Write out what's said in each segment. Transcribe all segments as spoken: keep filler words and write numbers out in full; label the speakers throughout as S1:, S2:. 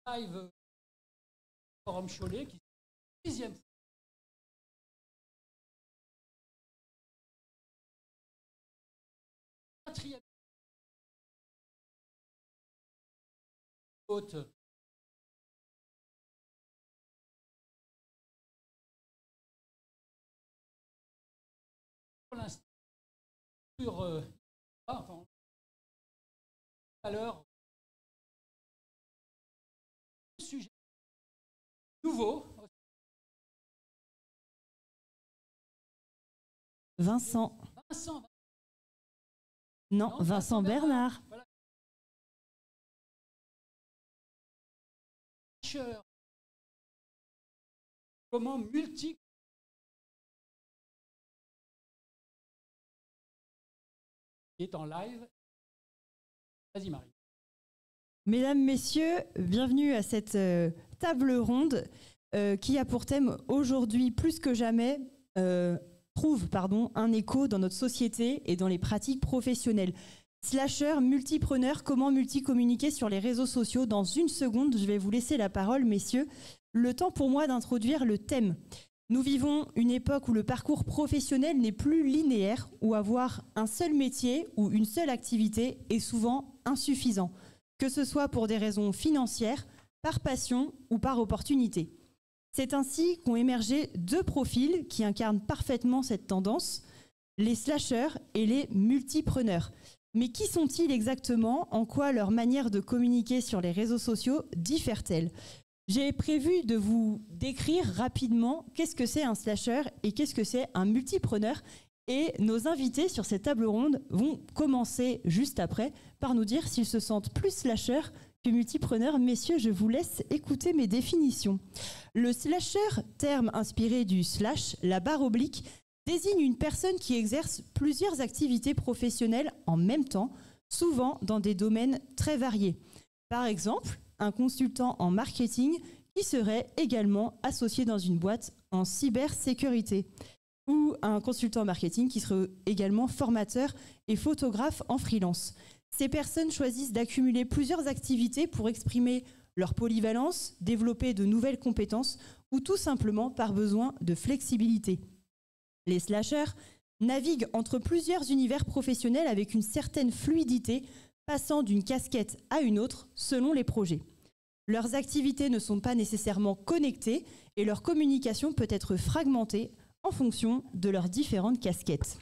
S1: live Forum Cholet, qui est la sixième fois. Quatrième hôte. Pour l'instant, sur euh, enfin, à l'heure, sujet nouveau.
S2: Vincent.
S1: Vincent.
S2: Non,
S1: Non,
S2: Vincent,
S1: Vincent
S2: Bernard.
S1: Bernard. Voilà. Comment multi qui est en live. Vas-y Marie.
S2: Mesdames, Messieurs, bienvenue à cette euh, table ronde euh, qui a pour thème aujourd'hui plus que jamais euh, trouve pardon, un écho dans notre société et dans les pratiques professionnelles. Slasher, multipreneur, comment multicommuniquer sur les réseaux sociaux. Dans une seconde, je vais vous laisser la parole, messieurs. Le temps pour moi d'introduire le thème. Nous vivons une époque où le parcours professionnel n'est plus linéaire, où avoir un seul métier ou une seule activité est souvent insuffisant, que ce soit pour des raisons financières, par passion ou par opportunité. C'est ainsi qu'ont émergé deux profils qui incarnent parfaitement cette tendance, les slashers et les multipreneurs. Mais qui sont-ils exactement? En quoi leur manière de communiquer sur les réseaux sociaux diffère-t-elle? J'ai prévu de vous décrire rapidement qu'est-ce que c'est un slasher et qu'est-ce que c'est un multipreneur. Et nos invités sur cette table ronde vont commencer juste après par nous dire s'ils se sentent plus slasher que multipreneur. Messieurs, je vous laisse écouter mes définitions. Le slasher, terme inspiré du slash, la barre oblique, désigne une personne qui exerce plusieurs activités professionnelles en même temps, souvent dans des domaines très variés. Par exemple, un consultant en marketing qui serait également associé dans une boîte en cybersécurité, ou un consultant marketing qui serait également formateur et photographe en freelance. Ces personnes choisissent d'accumuler plusieurs activités pour exprimer leur polyvalence, développer de nouvelles compétences ou tout simplement par besoin de flexibilité. Les slashers naviguent entre plusieurs univers professionnels avec une certaine fluidité, passant d'une casquette à une autre selon les projets. Leurs activités ne sont pas nécessairement connectées et leur communication peut être fragmentée en fonction de leurs différentes casquettes.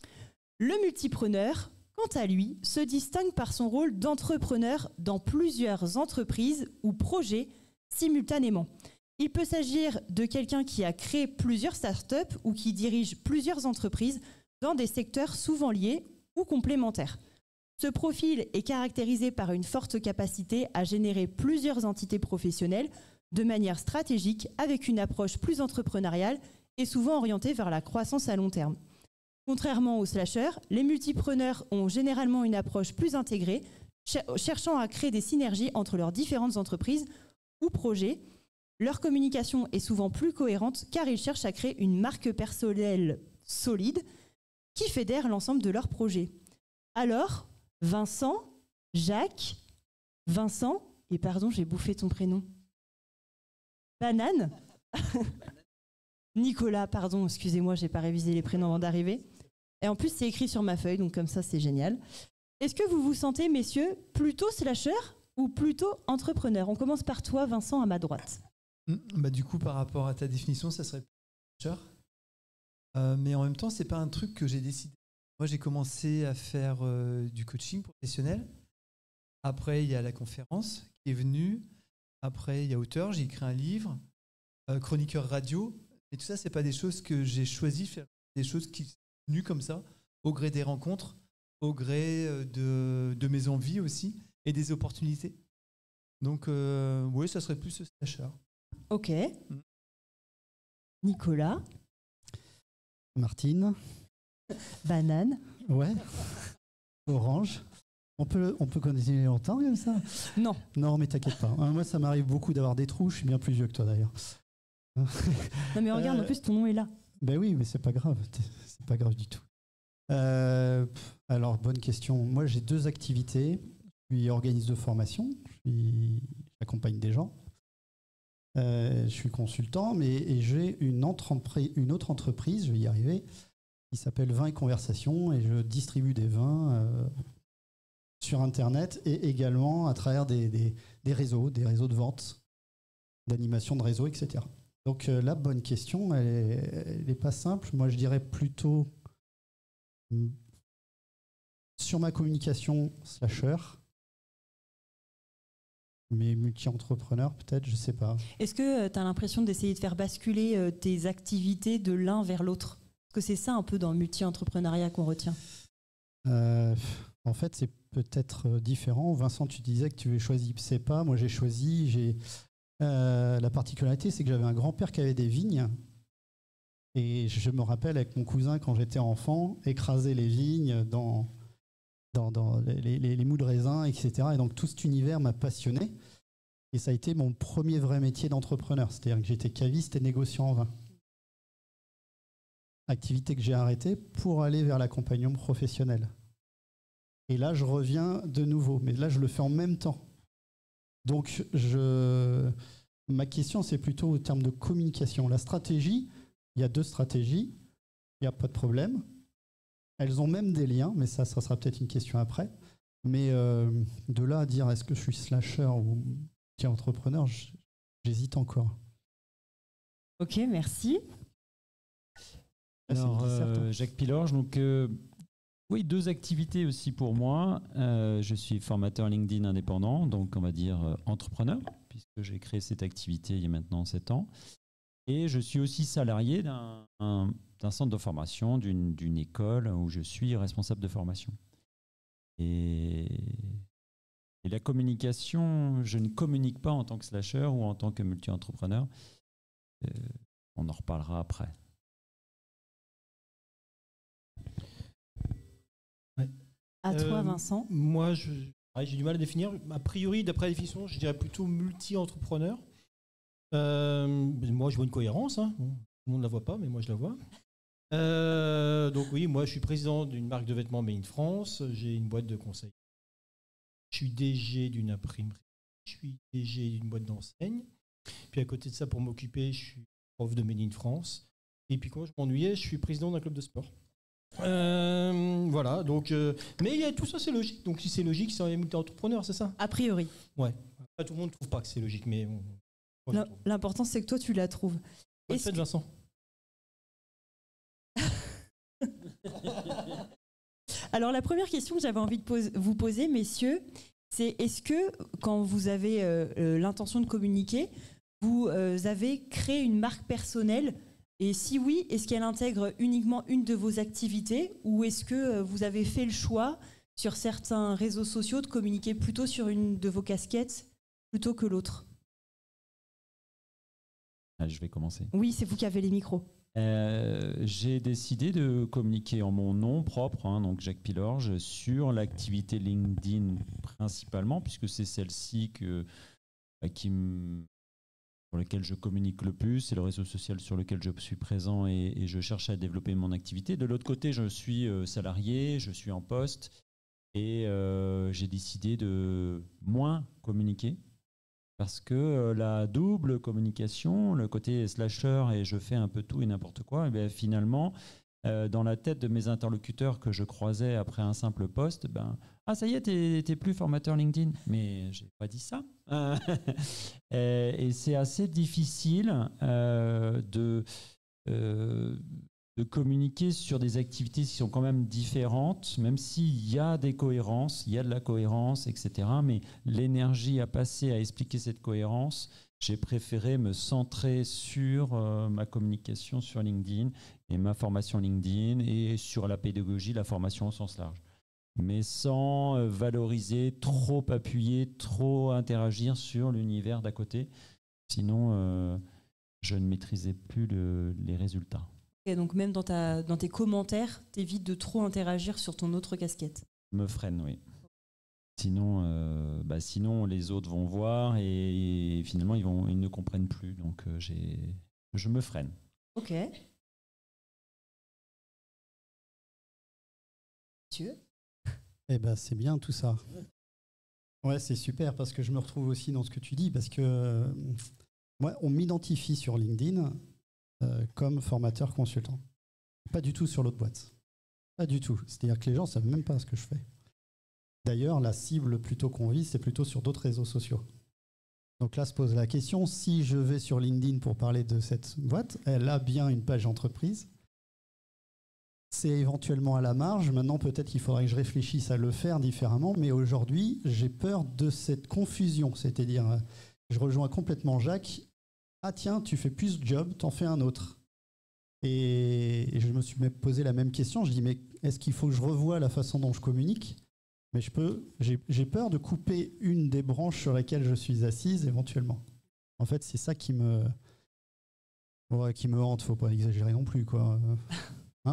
S2: Le multipreneur, quant à lui, se distingue par son rôle d'entrepreneur dans plusieurs entreprises ou projets simultanément. Il peut s'agir de quelqu'un qui a créé plusieurs startups ou qui dirige plusieurs entreprises dans des secteurs souvent liés ou complémentaires. Ce profil est caractérisé par une forte capacité à générer plusieurs entités professionnelles de manière stratégique avec une approche plus entrepreneuriale et souvent orientée vers la croissance à long terme. Contrairement aux slashers, les multipreneurs ont généralement une approche plus intégrée, cherchant à créer des synergies entre leurs différentes entreprises ou projets. Leur communication est souvent plus cohérente car ils cherchent à créer une marque personnelle solide qui fédère l'ensemble de leurs projets. Alors, Vincent, Jacques, Vincent, et pardon, j'ai bouffé ton prénom. Banane. Nicolas, pardon, excusez-moi, j'ai pas révisé les prénoms avant d'arriver. Et en plus, c'est écrit sur ma feuille, donc comme ça, c'est génial. Est-ce que vous vous sentez, messieurs, plutôt slasher ou plutôt entrepreneur? On commence par toi, Vincent, à ma droite.
S3: Bah, du coup, par rapport à ta définition, ça serait slasher. Euh, mais en même temps, c'est pas un truc que j'ai décidé. Moi, j'ai commencé à faire euh, du coaching professionnel. Après, il y a la conférence qui est venue. Après, il y a auteur, j'ai écrit un livre, euh, chroniqueur radio. Et tout ça, c'est pas des choses que j'ai choisi de faire. Des choses qui sont venues comme ça, au gré des rencontres, au gré de, de mes envies aussi, et des opportunités. Donc, euh, oui, ça serait plus ce slasher.
S2: Ok. Mm. Nicolas.
S4: Martine.
S2: Banane.
S4: Ouais. Orange. On peut, on peut continuer longtemps comme ça?
S2: Non.
S4: Non, mais t'inquiète pas. Moi, ça m'arrive beaucoup d'avoir des trous. Je suis bien plus vieux que toi d'ailleurs.
S2: Non, mais regarde, euh, en plus, ton nom est là.
S4: Ben oui, mais c'est pas grave. C'est pas grave du tout. Euh, alors, bonne question. Moi, j'ai deux activités. suis organisme de formation, je suis- j'accompagne des gens. Euh, je suis consultant, mais et j'ai une, entrepri- une autre entreprise, je vais y arriver, qui s'appelle Vins et Conversation, et je distribue des vins euh, sur Internet et également à travers des, des, des réseaux, des réseaux de vente, d'animation de réseau, et cetera. Donc euh, la bonne question, elle n'est pas simple. Moi, je dirais plutôt mm, sur ma communication slasher, mais multi-entrepreneur peut-être, je ne sais pas.
S2: Est-ce que tu as l'impression d'essayer de faire basculer euh, tes activités de l'un vers l'autre? Parce que c'est ça un peu dans le multi-entrepreneuriat qu'on retient.
S4: Euh, en fait, c'est peut-être différent. Vincent, tu disais que tu avais choisi P S E P A. Moi, j'ai choisi... J'ai, euh, la particularité, c'est que j'avais un grand-père qui avait des vignes. Et je me rappelle, avec mon cousin, quand j'étais enfant, écraser les vignes dans, dans, dans les, les, les mous de raisin, et cetera. Et donc, tout cet univers m'a passionné. Et ça a été mon premier vrai métier d'entrepreneur. C'est-à-dire que j'étais caviste et négociant en vin. Activité que j'ai arrêtée pour aller vers l'accompagnement professionnel. Et là, je reviens de nouveau. Mais là, je le fais en même temps. Donc, je... ma question, c'est plutôt au terme de communication. La stratégie, il y a deux stratégies. Il n'y a pas de problème. Elles ont même des liens, mais ça, ça sera peut-être une question après. Mais euh, de là à dire est-ce que je suis slasher ou entrepreneur, j'hésite encore.
S2: Ok, merci.
S5: Alors, euh, Jacques Pilorge, donc euh, oui, deux activités aussi pour moi. Euh, je suis formateur LinkedIn indépendant, donc on va dire euh, entrepreneur, puisque j'ai créé cette activité il y a maintenant sept ans. Et je suis aussi salarié d'un, un, d'un centre de formation, d'une, d'une école où je suis responsable de formation. Et, et la communication, je ne communique pas en tant que slasher ou en tant que multi-entrepreneur. Euh, on en reparlera après.
S1: Ouais.
S2: À toi,
S1: Euh,
S2: Vincent.
S1: Moi, je, j'ai du mal à définir. A priori, d'après la définition, je dirais plutôt multi-entrepreneur. Euh, moi, je vois une cohérence. Hein. Bon, tout le monde ne la voit pas, mais moi, je la vois. Euh, donc oui, moi, je suis président d'une marque de vêtements Made in France. J'ai une boîte de conseil. Je suis D G d'une imprimerie. Je suis D G d'une boîte d'enseigne. Puis à côté de ça, pour m'occuper, je suis prof de Made in France. Et puis quand je m'ennuyais, je suis président d'un club de sport. Euh, voilà, donc, euh, mais il y a, tout ça, c'est logique. Donc si c'est logique, c'est un multi-entrepreneur, c'est ça?
S2: A priori.
S1: Ouais. Pas tout le monde ne trouve pas que c'est logique, mais bon,
S2: l'important, c'est que toi, tu la trouves.
S1: Bonne fête,
S2: que...
S1: Vincent.
S2: Alors, la première question que j'avais envie de pose, vous poser, messieurs, c'est est-ce que, quand vous avez euh, euh, l'intention de communiquer, vous euh, avez créé une marque personnelle? Et si oui, est-ce qu'elle intègre uniquement une de vos activités ou est-ce que euh, vous avez fait le choix sur certains réseaux sociaux de communiquer plutôt sur une de vos casquettes plutôt que l'autre?
S5: Ah, je vais commencer.
S2: Oui, c'est vous qui avez les micros.
S5: Euh, j'ai décidé de communiquer en mon nom propre, hein, donc Jacques Pilorge, sur l'activité LinkedIn principalement, puisque c'est celle-ci que, qui me, sur laquelle je communique le plus, c'est le réseau social sur lequel je suis présent et, et je cherche à développer mon activité. De l'autre côté, je suis euh, salarié, je suis en poste et euh, j'ai décidé de moins communiquer. Parce que euh, la double communication, le côté slasher et je fais un peu tout et n'importe quoi, et bien finalement, euh, dans la tête de mes interlocuteurs que je croisais après un simple post, ben, ah ça y est, t'es, t'es plus formateur LinkedIn. Mais j'ai pas dit ça. et, et c'est assez difficile euh, de, euh, de communiquer sur des activités qui sont quand même différentes, même s'il y a des cohérences, il y a de la cohérence, et cetera. Mais l'énergie à passer à expliquer cette cohérence, j'ai préféré me centrer sur euh, ma communication sur LinkedIn et ma formation LinkedIn et sur la pédagogie, la formation au sens large. Mais sans euh, valoriser, trop appuyer, trop interagir sur l'univers d'à côté. Sinon, euh, je ne maîtrisais plus le, les résultats.
S2: Et donc même dans, ta, dans tes commentaires, t'évites de trop interagir sur ton autre casquette.
S5: Je me freine, oui. Sinon, euh, bah sinon, les autres vont voir et, et finalement, ils, vont, ils ne comprennent plus. Donc, euh, j'ai, je me freine.
S2: Ok. Monsieur ?
S4: Eh ben, c'est bien tout ça. Ouais, c'est super parce que je me retrouve aussi dans ce que tu dis parce que euh, moi, on m'identifie sur LinkedIn euh, comme formateur consultant. Pas du tout sur l'autre boîte. Pas du tout. C'est-à-dire que les gens ne savent même pas ce que je fais. D'ailleurs, la cible plutôt qu'on vise, c'est plutôt sur d'autres réseaux sociaux. Donc là se pose la question, si je vais sur LinkedIn pour parler de cette boîte, elle a bien une page entreprise. C'est éventuellement à la marge. Maintenant, peut-être qu'il faudrait que je réfléchisse à le faire différemment. Mais aujourd'hui, j'ai peur de cette confusion. C'est-à-dire, je rejoins complètement Jacques. Ah tiens, tu fais plus de job, t'en fais un autre. Et je me suis même posé la même question. Je dis, mais est-ce qu'il faut que je revoie la façon dont je communique ? Mais je peux, j'ai, j'ai peur de couper une des branches sur lesquelles je suis assise éventuellement. En fait, c'est ça qui me, ouais, qui me hante. Faut pas exagérer non plus, quoi. Hein ?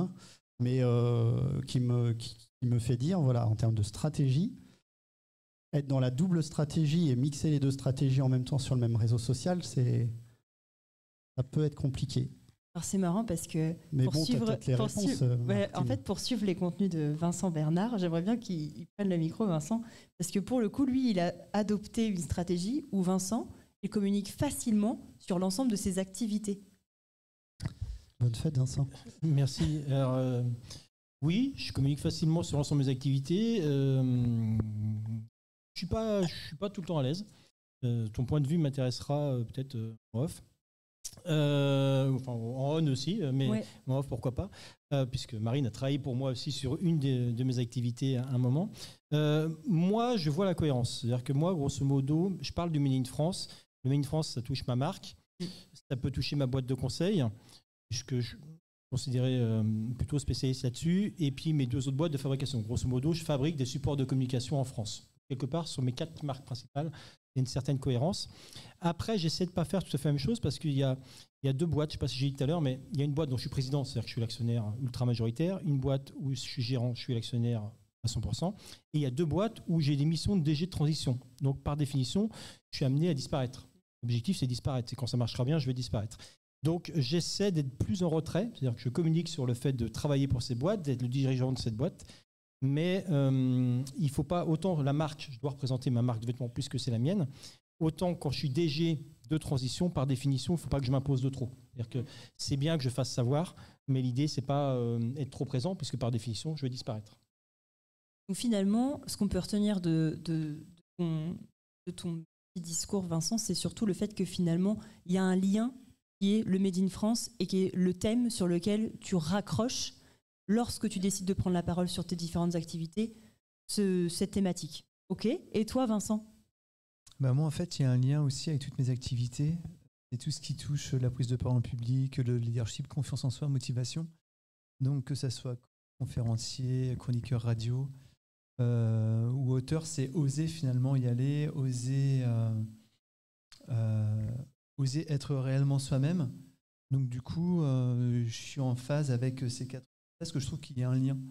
S4: Mais euh, qui, me, qui, qui me fait dire, voilà, en termes de stratégie, être dans la double stratégie et mixer les deux stratégies en même temps sur le même réseau social, c'est, ça peut être compliqué.
S2: Alors c'est marrant parce que
S4: Mais
S2: pour
S4: bon,
S2: suivre,
S4: t'as peut-être les
S2: pour
S4: réponses,
S2: suivre-
S4: euh,
S2: ouais, en
S4: Martine.
S2: fait, pour suivre les contenus de Vincent Bernard, j'aimerais bien qu'il il prenne le micro, Vincent, parce que pour le coup, lui, il a adopté une stratégie où Vincent, il communique facilement sur l'ensemble de ses activités.
S4: Bonne fête, Vincent.
S1: Merci. Alors, euh, oui, je communique facilement sur l'ensemble de mes activités. Euh, je suis pas, je suis pas tout le temps à l'aise. Euh, ton point de vue m'intéressera euh, peut-être euh, en off. Euh, enfin, en on aussi, euh, mais
S2: Ouais.
S1: en off, pourquoi pas, euh, puisque Marine a travaillé pour moi aussi sur une des- de mes activités à un moment. Euh, moi, je vois la cohérence. C'est-à-dire que moi, grosso modo, je parle du Made in France. Le Made in France, ça touche ma marque,
S2: Mm.
S1: ça peut toucher ma boîte de conseil, puisque je considérais euh, plutôt spécialiste là-dessus, et puis mes deux autres boîtes de fabrication. Grosso modo, je fabrique des supports de communication en France. Quelque part, sur mes quatre marques principales, il y a une certaine cohérence. Après, j'essaie de ne pas faire tout à fait la même chose parce qu'il y a, il y a deux boîtes, je ne sais pas si j'ai dit tout à l'heure, mais il y a une boîte dont je suis président, c'est-à-dire que je suis l'actionnaire ultra majoritaire, une boîte où je suis gérant, je suis l'actionnaire à cent pour cent, et il y a deux boîtes où j'ai des missions de D G de transition. Donc, par définition, je suis amené à disparaître. L'objectif, c'est disparaître. C'est quand ça marchera bien, je vais disparaître. Donc, j'essaie d'être plus en retrait, c'est-à-dire que je communique sur le fait de travailler pour ces boîtes, d'être le dirigeant de cette boîte. Mais euh, il ne faut pas, autant la marque, je dois représenter ma marque de vêtements plus que c'est la mienne, autant quand je suis D G de transition, par définition, il ne faut pas que je m'impose de trop. C'est-à-dire que c'est bien que je fasse savoir, mais l'idée, ce n'est pas euh, être trop présent, puisque par définition, je vais disparaître.
S2: Donc finalement, ce qu'on peut retenir de, de, de, ton, de ton petit discours, Vincent, c'est surtout le fait que finalement, il y a un lien qui est le Made in France et qui est le thème sur lequel tu raccroches lorsque tu décides de prendre la parole sur tes différentes activités, ce, cette thématique. OK ? Et toi, Vincent ?
S3: Bah moi, en fait, il y a un lien aussi avec toutes mes activités. C'est tout ce qui touche la prise de parole en public, le leadership, confiance en soi, motivation. Donc, que ça soit conférencier, chroniqueur radio euh, ou auteur, c'est oser finalement y aller, oser, euh, euh, oser être réellement soi-même. Donc, du coup, euh, je suis en phase avec ces quatre. Parce que je trouve qu'il y a un lien.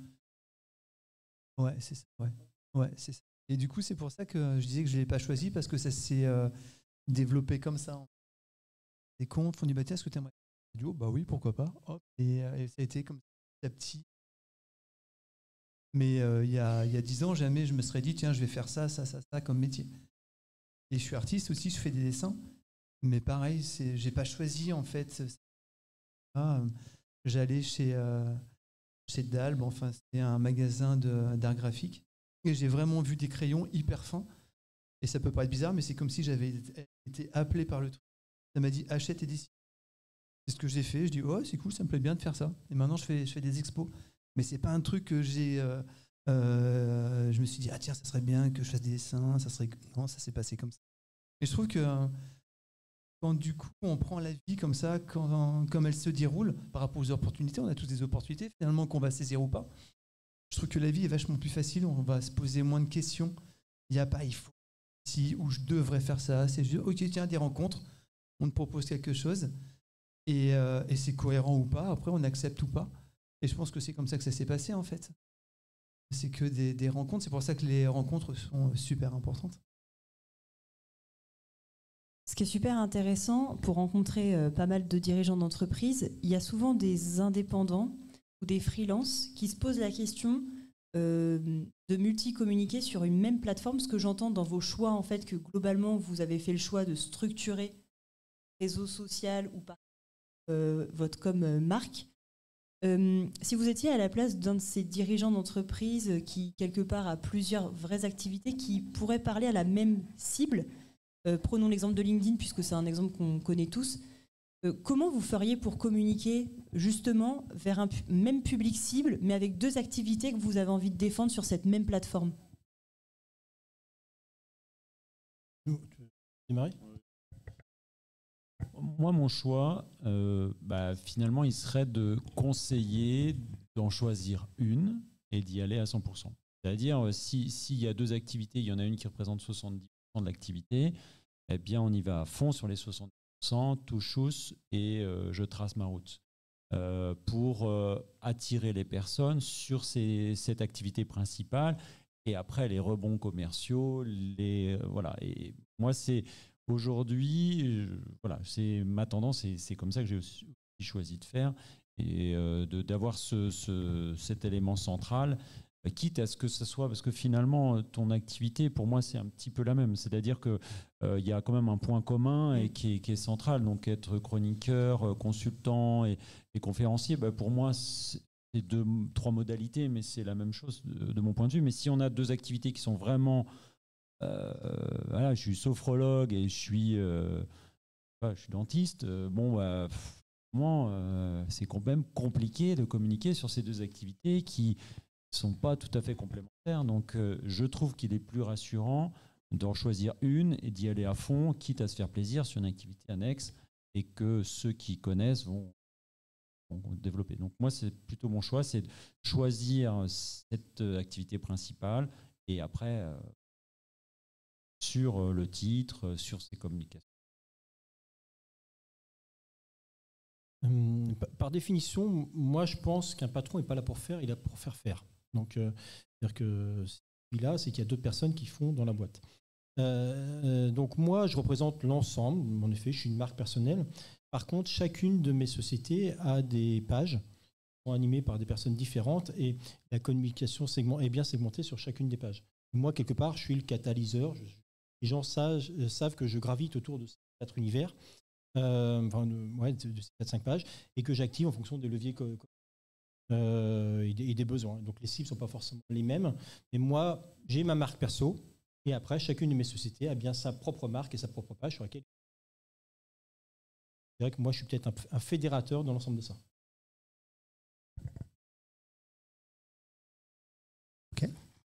S3: Ouais, c'est ça. Ouais. Ouais, c'est ça. Et du coup, c'est pour ça que je disais que je ne l'ai pas choisi, parce que ça s'est euh, développé comme ça. Des comptes font du bah, tiens, est-ce que tu aimerais radio ? Bah oui, pourquoi pas. Hop. Et, euh, et ça a été comme ça, petit à petit. Mais euh, il y a, y a dix ans, jamais je me serais dit, tiens, je vais faire ça, ça, ça, ça comme métier. Et je suis artiste aussi, je fais des dessins. Mais pareil, je n'ai pas choisi, en fait. Ah, euh, j'allais chez... Euh, chez Dalbe, enfin c'était un magasin de, d'art graphique, et j'ai vraiment vu des crayons hyper fins, et ça peut paraître bizarre, mais c'est comme si j'avais été appelé par le truc. Ça m'a dit achète et dessine. C'est ce que j'ai fait, je dis oh c'est cool, ça me plaît bien de faire ça, et maintenant je fais, je fais des expos, mais c'est pas un truc que j'ai euh, euh, je me suis dit ah tiens ça serait bien que je fasse des dessins, ça serait non, ça s'est passé comme ça. Et je trouve que quand du coup on prend la vie comme ça, quand, comme elle se déroule par rapport aux opportunités, on a tous des opportunités finalement qu'on va saisir ou pas. Je trouve que la vie est vachement plus facile, on va se poser moins de questions. Il n'y a pas il faut, si, ou je devrais faire ça, c'est juste ok tiens des rencontres, on te propose quelque chose et, euh, et c'est cohérent ou pas, après on accepte ou pas. Et je pense que c'est comme ça que ça s'est passé en fait. C'est que des, des rencontres, c'est pour ça que les rencontres sont super importantes.
S2: Ce qui est super intéressant, pour rencontrer euh, pas mal de dirigeants d'entreprise, il y a souvent des indépendants ou des freelances qui se posent la question euh, de multi-communiquer sur une même plateforme? Ce que j'entends dans vos choix, en fait, que globalement, vous avez fait le choix de structurer réseau social ou par euh, votre com euh, marque. Euh, si vous étiez à la place d'un de ces dirigeants d'entreprise qui, quelque part, a plusieurs vraies activités qui pourraient parler à la même cible, euh, prenons l'exemple de LinkedIn, puisque c'est un exemple qu'on connaît tous, euh, comment vous feriez pour communiquer justement vers un pu- même public cible, mais avec deux activités que vous avez envie de défendre sur cette même plateforme?
S1: Démarrer ?
S5: Moi, mon choix, euh, bah, finalement, il serait de conseiller d'en choisir une et d'y aller à cent pour cent. C'est-à-dire, si, s'il y a deux activités, il y en a une qui représente soixante-dix pour cent de l'activité, eh bien, on y va à fond sur les soixante-dix pour cent, tout chousse, et euh, je trace ma route. Euh, pour euh, attirer les personnes sur ces, cette activité principale, et après, les rebonds commerciaux, les, euh, voilà. Et moi, c'est... Aujourd'hui, je, voilà, c'est ma tendance et c'est comme ça que j'ai aussi choisi de faire et euh, de, d'avoir ce, ce, cet élément central, euh, quitte à ce que ce soit, parce que finalement, ton activité, pour moi, c'est un petit peu la même. C'est-à-dire qu'il euh, y a quand même un point commun et qui est, qui est central. Donc, être chroniqueur, euh, consultant et, et conférencier, bah, pour moi, c'est deux, trois modalités, mais c'est la même chose de, de mon point de vue. Mais si on a deux activités qui sont vraiment... Euh, voilà, je suis sophrologue et je suis, euh, je suis dentiste. Euh, bon, bah, moi, euh, c'est quand même compliqué de communiquer sur ces deux activités qui ne sont pas tout à fait complémentaires. Donc, euh, je trouve qu'il est plus rassurant d'en choisir une et d'y aller à fond, quitte à se faire plaisir sur une activité annexe et que ceux qui connaissent vont, vont développer. Donc, moi, c'est plutôt mon choix, c'est de choisir cette activité principale et après... Euh, sur le titre, sur ses communications.
S1: Hum, Par définition, moi je pense qu'un patron n'est pas là pour faire, il est là pour faire faire. Donc, euh, c'est-à-dire que celui-là, c'est qu'il y a d'autres personnes qui font dans la boîte. Euh, donc moi, je représente l'ensemble. En effet, je suis une marque personnelle. Par contre, chacune de mes sociétés a des pages qui sont animées par des personnes différentes et la communication segment est bien segmentée sur chacune des pages. Moi, quelque part, je suis le catalyseur. Je, les gens savent, savent que je gravite autour de ces quatre univers, euh, enfin, de, ouais, de ces quatre cinq pages, et que j'active en fonction des leviers co- co- euh, et, des, et des besoins. Donc les cibles ne sont pas forcément les mêmes, mais moi, j'ai ma marque perso, et après, chacune de mes sociétés a bien sa propre marque et sa propre page sur laquelle... C'est vrai que moi, je suis peut-être un, un fédérateur dans l'ensemble de ça.
S4: Ok.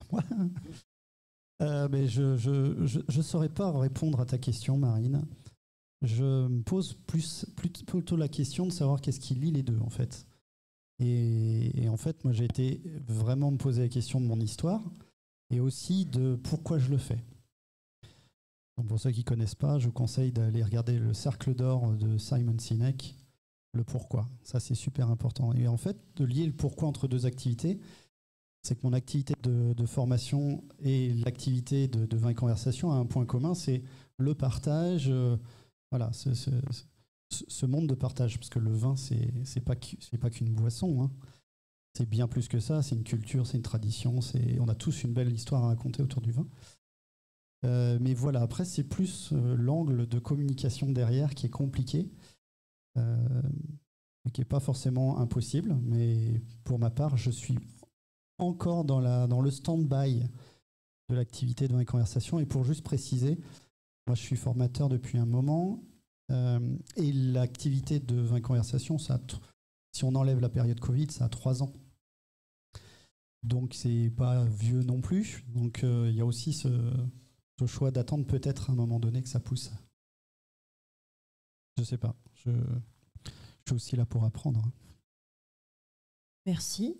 S4: Euh, mais je ne saurais pas répondre à ta question, Marine. Je me pose plus, plus, plutôt la question de savoir qu'est-ce qui lie les deux, en fait. Et, et en fait, moi, j'ai été vraiment me poser la question de mon histoire et aussi de pourquoi je le fais. Donc pour ceux qui ne connaissent pas, je vous conseille d'aller regarder le Cercle d'or de Simon Sinek, le pourquoi. Ça, c'est super important. Et en fait, de lier le pourquoi entre deux activités, c'est que mon activité de, de formation et l'activité de, de vin et conversation a un point commun, c'est le partage, euh, voilà, ce, ce, ce monde de partage, parce que le vin, c'est c'est pas c'est pas qu'une boisson, hein. C'est bien plus que ça, c'est une culture, c'est une tradition, c'est, on a tous une belle histoire à raconter autour du vin. Euh, mais voilà, après, c'est plus euh, l'angle de communication derrière qui est compliqué, euh, qui n'est pas forcément impossible, mais pour ma part, je suis encore dans, la, dans le stand-by de l'activité de vin et conversation. Et pour juste préciser, moi je suis formateur depuis un moment euh, et l'activité de vin et conversation, ça a t- si on enlève la période Covid, ça a trois ans. Donc c'est pas vieux non plus. Donc il euh, y a aussi ce, ce choix d'attendre peut-être à un moment donné que ça pousse. Je sais pas. Je, je suis aussi là pour apprendre.
S2: Merci.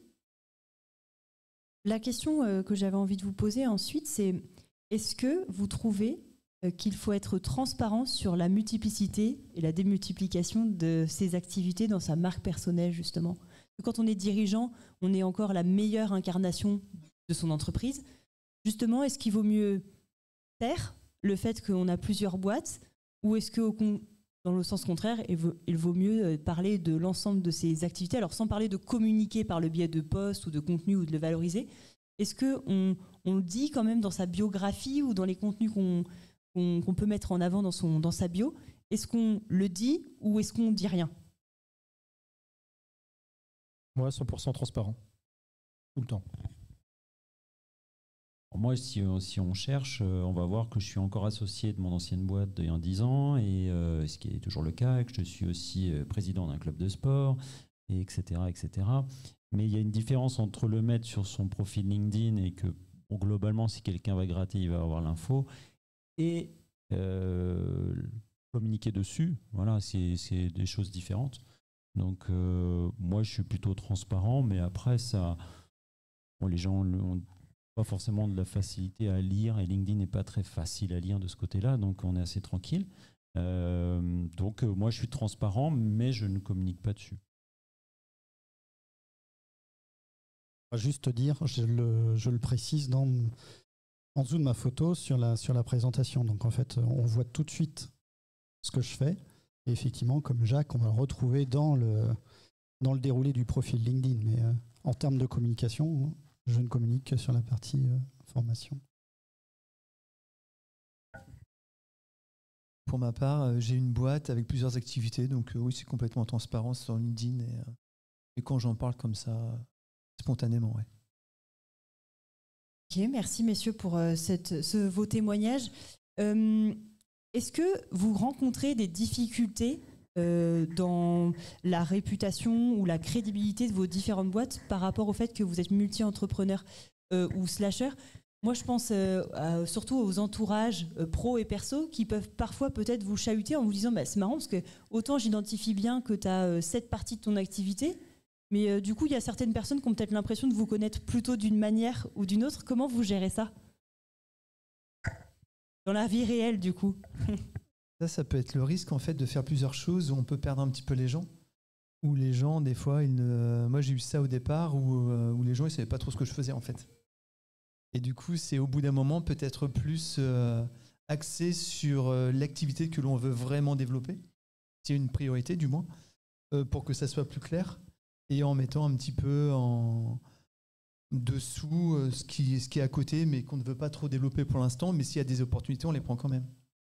S2: La question euh, que j'avais envie de vous poser ensuite, c'est est-ce que vous trouvez euh, qu'il faut être transparent sur la multiplicité et la démultiplication de ses activités dans sa marque personnelle, justement? Quand on est dirigeant, on est encore la meilleure incarnation de son entreprise. Justement, est-ce qu'il vaut mieux taire le fait qu'on a plusieurs boîtes ou est-ce que, dans le sens contraire, il vaut, il vaut mieux parler de l'ensemble de ses activités, alors sans parler de communiquer par le biais de posts ou de contenu ou de le valoriser, est-ce qu'on on le dit quand même dans sa biographie ou dans les contenus qu'on, qu'on, qu'on peut mettre en avant dans, son, dans sa bio? Est-ce qu'on le dit ou est-ce qu'on ne dit rien?
S1: Moi, cent pour cent transparent. Tout le temps.
S5: Moi, si, si on cherche, on va voir que je suis encore associé de mon ancienne boîte d'il y a dix ans, et euh, ce qui est toujours le cas, que je suis aussi président d'un club de sport, et etc., et cetera. Mais il y a une différence entre le mettre sur son profil LinkedIn et que, bon, globalement, si quelqu'un va gratter, il va avoir l'info, et euh, communiquer dessus. Voilà, c'est, c'est des choses différentes. Donc, euh, moi, je suis plutôt transparent, mais après, ça, bon, les gens ont pas forcément de la facilité à lire, et LinkedIn n'est pas très facile à lire de ce côté-là, donc on est assez tranquille. Euh, donc, euh, moi, je suis transparent, mais je ne communique pas dessus.
S4: Juste dire, je le, je le précise dans, en dessous de ma photo sur la, sur la présentation. Donc en fait, on voit tout de suite ce que je fais. Et effectivement, comme Jacques, on va le retrouver dans le, dans le déroulé du profil LinkedIn. Mais euh, en termes de communication, je ne communique que sur la partie euh, formation.
S3: Pour ma part, euh, j'ai une boîte avec plusieurs activités. Donc euh, oui, c'est complètement transparent sur LinkedIn. Et, euh, et quand j'en parle comme ça, spontanément, ouais.
S2: Ok, merci messieurs pour euh, cette, ce, vos témoignages. Euh, est-ce que vous rencontrez des difficultés euh, dans la réputation ou la crédibilité de vos différentes boîtes par rapport au fait que vous êtes multi-entrepreneur euh, ou slasher? Moi, je pense euh, à, surtout aux entourages euh, pro et perso qui peuvent parfois peut-être vous chahuter en vous disant bah, c'est marrant parce que autant j'identifie bien que tu as euh, cette partie de ton activité, mais euh, du coup, il y a certaines personnes qui ont peut-être l'impression de vous connaître plutôt d'une manière ou d'une autre. Comment vous gérez ça? Dans la vie réelle, du coup.
S3: Ça, ça peut être le risque en fait de faire plusieurs choses où on peut perdre un petit peu les gens. Où les gens, des fois, ils ne... moi j'ai eu ça au départ où, euh, où les gens ils savaient pas trop ce que je faisais en fait. Et du coup, c'est au bout d'un moment peut-être plus euh, axé sur euh, l'activité que l'on veut vraiment développer. C'est une priorité du moins, euh, pour que ça soit plus clair. Et en mettant un petit peu en dessous euh, ce, qui, ce qui est à côté, mais qu'on ne veut pas trop développer pour l'instant. Mais s'il y a des opportunités, on les prend quand même.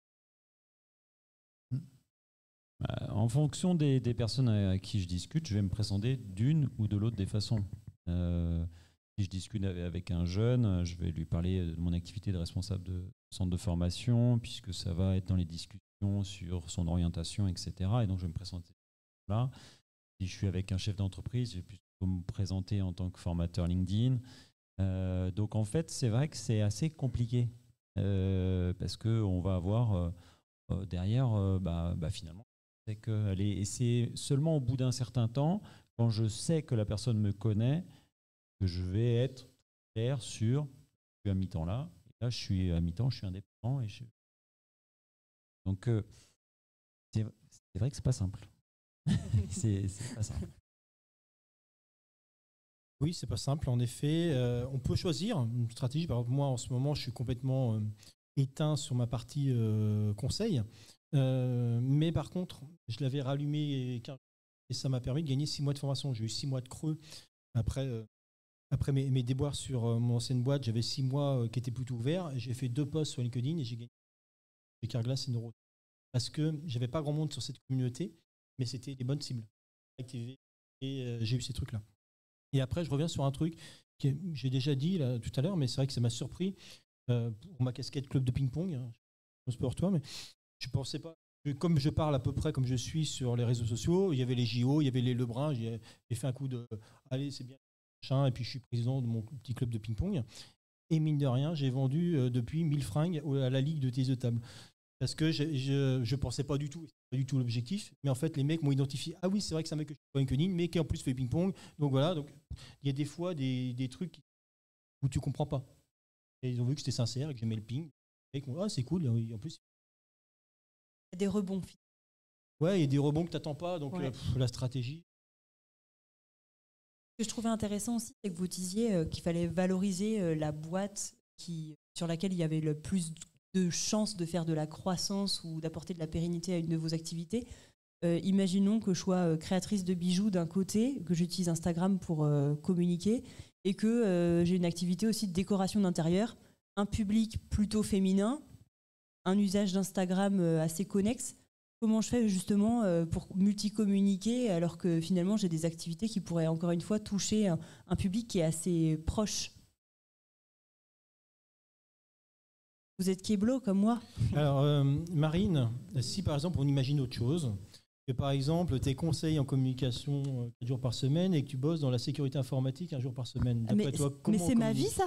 S5: En fonction des, des personnes à qui je discute, je vais me présenter d'une ou de l'autre des façons. Euh, si je discute avec un jeune, je vais lui parler de mon activité de responsable de centre de formation, puisque ça va être dans les discussions sur son orientation, et cetera. Et donc, je vais me présenter là. Si je suis avec un chef d'entreprise, je vais plutôt me présenter en tant que formateur LinkedIn. Euh, donc, en fait, c'est vrai que c'est assez compliqué euh, parce qu'on va avoir euh, derrière, euh, bah, bah, finalement, c'est que, allez, et c'est seulement au bout d'un certain temps, quand je sais que la personne me connaît, que je vais être clair sur je suis à mi-temps là, et là je suis à mi-temps, je suis indépendant. Et je... Donc, euh, c'est, c'est vrai que c'est pas simple. c'est, c'est pas simple.
S1: Oui, c'est pas simple, en effet. Euh, on peut choisir une stratégie. Par exemple, moi, en ce moment, je suis complètement euh, éteint sur ma partie euh, conseil. Euh, mais par contre, je l'avais rallumé et ça m'a permis de gagner six mois de formation. J'ai eu six mois de creux. Après, euh, après mes, mes déboires sur euh, mon ancienne boîte, j'avais six mois euh, qui étaient plutôt ouverts. J'ai fait deux posts sur LinkedIn et j'ai gagné chez Carglass et Neuro. Parce que j'avais pas grand monde sur cette communauté, mais c'était des bonnes cibles. Et euh, j'ai eu ces trucs-là. Et après, je reviens sur un truc que j'ai déjà dit là, tout à l'heure, mais c'est vrai que ça m'a surpris euh, pour ma casquette club de ping-pong. Hein, je pense pas pour toi, mais je pensais pas. Comme je parle à peu près comme je suis sur les réseaux sociaux, il y avait les J O, il y avait les Lebrun, j'ai, j'ai fait un coup de allez, c'est bien, machin, et puis je suis président de mon petit club de ping-pong. Et mine de rien, j'ai vendu euh, depuis mille fringues à la ligue de tennis de table. Parce que je ne pensais pas du tout, c'est pas du tout l'objectif, mais en fait, les mecs m'ont identifié. Ah oui, c'est vrai que c'est un mec que je suis pas LinkedIn, mais qui en plus fait ping-pong. Donc voilà, donc il y a des fois des, des trucs où tu comprends pas. Et ils ont vu que j'étais sincère et que j'aimais le ping. Et qu'ils m'ont dit, ah, c'est cool, en plus.
S2: Il y a des rebonds.
S1: Ouais, il y a des rebonds que tu n'attends pas, donc
S2: ouais.
S1: euh, pff, la stratégie.
S2: Ce que je trouvais intéressant aussi, c'est que vous disiez euh, qu'il fallait valoriser euh, la boîte qui, sur laquelle il y avait le plus de chances de faire de la croissance ou d'apporter de la pérennité à une de vos activités. Euh, imaginons que je sois euh, créatrice de bijoux d'un côté, que j'utilise Instagram pour euh, communiquer, et que euh, j'ai une activité aussi de décoration d'intérieur, un public plutôt féminin, un usage d'Instagram euh, assez connexe. Comment je fais justement euh, pour multicommuniquer alors que finalement j'ai des activités qui pourraient encore une fois toucher un, un public qui est assez proche. Vous êtes Keblo comme moi?
S1: Alors, euh, Marine, si par exemple on imagine autre chose, que par exemple tes conseils en communication euh, quatre jours par semaine et que tu bosses dans la sécurité informatique un jour par semaine,
S2: Mais,
S1: d'après toi,
S2: mais
S1: comment on
S2: c'est ma vie
S1: communique
S2: ça?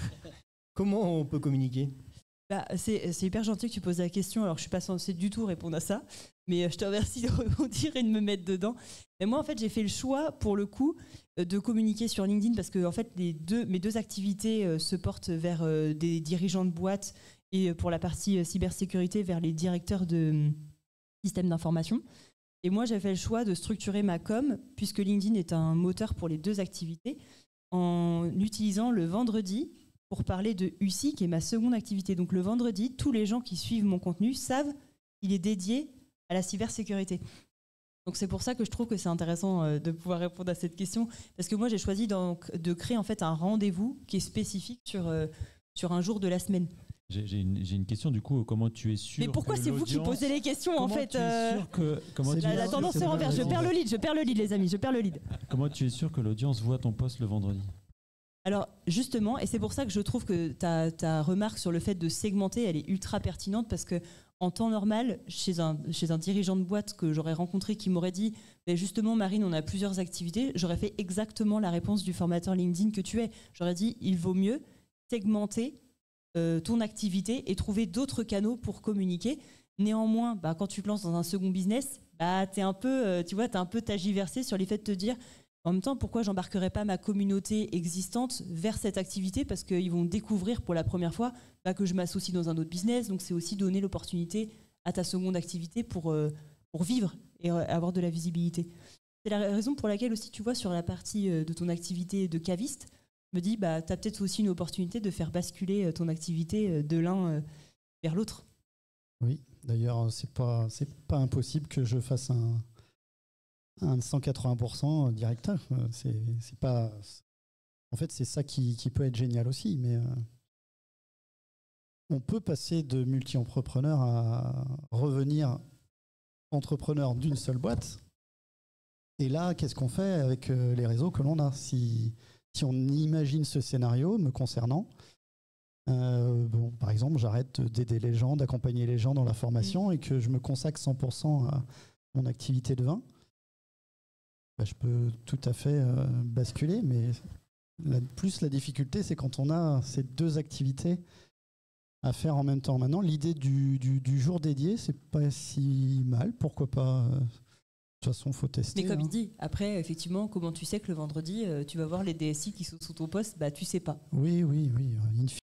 S1: Comment on peut communiquer?
S2: Bah, c'est, c'est hyper gentil que tu poses la question. Alors, je suis pas censée du tout répondre à ça, mais euh, je te remercie de rebondir et de me mettre dedans. Mais moi, en fait, j'ai fait le choix, pour le coup, euh, de communiquer sur LinkedIn parce que, en fait, les deux, mes deux activités euh, se portent vers euh, des dirigeants de boîtes et euh, pour la partie euh, cybersécurité, vers les directeurs de euh, systèmes d'information. Et moi, j'ai fait le choix de structurer ma com, puisque LinkedIn est un moteur pour les deux activités, en utilisant le vendredi pour parler de U C I, qui est ma seconde activité. Donc le vendredi, tous les gens qui suivent mon contenu savent qu'il est dédié à la cybersécurité. Donc c'est pour ça que je trouve que c'est intéressant euh, de pouvoir répondre à cette question, parce que moi j'ai choisi donc de créer en fait un rendez-vous qui est spécifique sur, euh, sur un jour de la semaine.
S5: J'ai j'ai une, j'ai une question du coup, comment tu es sûr
S2: Mais pourquoi
S5: que
S2: c'est vous qui
S5: l'audience-
S2: posez les questions en
S5: Comment
S2: fait
S5: tu es
S2: euh,
S5: sûr que comment
S4: C'est
S5: tu,
S2: la,
S5: es
S2: la
S4: bien,
S5: sûr-
S2: tendance
S4: c'est
S2: se
S4: bien
S2: renverse. Je
S4: raison.
S2: perds le lead, je perds le lead les amis, je perds le lead.
S5: comment tu es sûr que l'audience voit ton post le vendredi?
S2: Alors justement, et c'est pour ça que je trouve que ta, ta remarque sur le fait de segmenter, elle est ultra pertinente parce que en temps normal, chez un, chez un dirigeant de boîte que j'aurais rencontré qui m'aurait dit mais justement Marine, on a plusieurs activités, j'aurais fait exactement la réponse du formateur LinkedIn que tu es. J'aurais dit il vaut mieux segmenter euh, ton activité et trouver d'autres canaux pour communiquer. Néanmoins, bah, quand tu te lances dans un second business, bah, t'es un peu, euh, tu vois, t'es un peu tagiversé sur les faits de te dire en même temps, pourquoi j'embarquerais pas ma communauté existante vers cette activité? Parce qu'ils vont découvrir pour la première fois bah, que je m'associe dans un autre business. Donc, c'est aussi donner l'opportunité à ta seconde activité pour, euh, pour vivre et euh, avoir de la visibilité. C'est la raison pour laquelle aussi, tu vois, sur la partie euh, de ton activité de caviste, je me dis, bah, tu as peut-être aussi une opportunité de faire basculer euh, ton activité euh, de l'un euh, vers l'autre.
S4: Oui, d'ailleurs, c'est pas, c'est pas impossible que je fasse un, un cent quatre-vingts pour cent directeur. C'est, c'est pas. En fait, c'est ça qui, qui peut être génial aussi. Mais euh, on peut passer de multi-entrepreneur à revenir entrepreneur d'une seule boîte. Et là, qu'est-ce qu'on fait avec euh, les réseaux que l'on a? Si, si on imagine ce scénario me concernant, euh, bon, par exemple, j'arrête d'aider les gens, d'accompagner les gens dans la formation et que je me consacre cent pour cent à mon activité de vin, bah, je peux tout à fait euh, basculer. Mais la, plus la difficulté, c'est quand on a ces deux activités à faire en même temps. Maintenant, l'idée du, du, du jour dédié, c'est pas si mal. Pourquoi pas euh, De toute façon, il faut tester.
S2: Mais comme
S4: hein.
S2: il dit, après, effectivement, comment tu sais que le vendredi, euh, tu vas voir les D S I qui sont sous ton poste? Bah, tu sais pas.
S4: Oui, oui, oui. In fine,